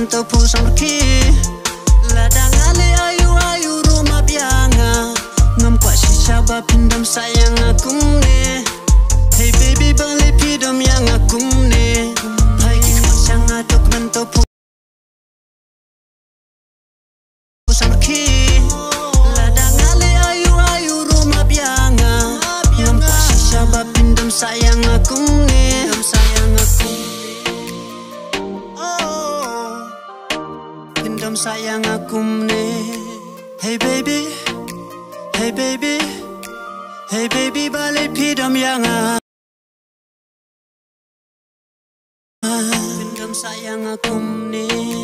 mentau pusang ki ladang ale ayu ayu rumah bianga ngam kwa shisha ba pindam sayang aku ne hey baby balik pidam yang aku ne hai ki sang aduk mentau pusang ki ladang ale ayu ayu rumah bianga ngam kwa shisha ba pindam sayang aku ne sayang aku pindam sayang aku ne hey baby hey baby hey baby balik pidam yang pindam sayang aku ne